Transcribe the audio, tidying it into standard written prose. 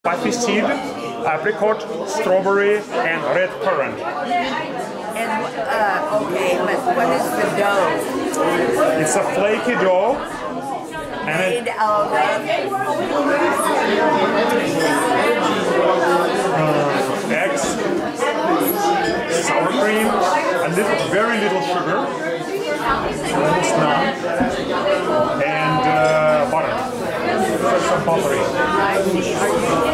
poppy seed, apricot, strawberry, and red currant. And okay, but what is the dough? It's a flaky dough. And Made of eggs, sour cream, very little sugar, almost none, and butter. Some buttery. Are you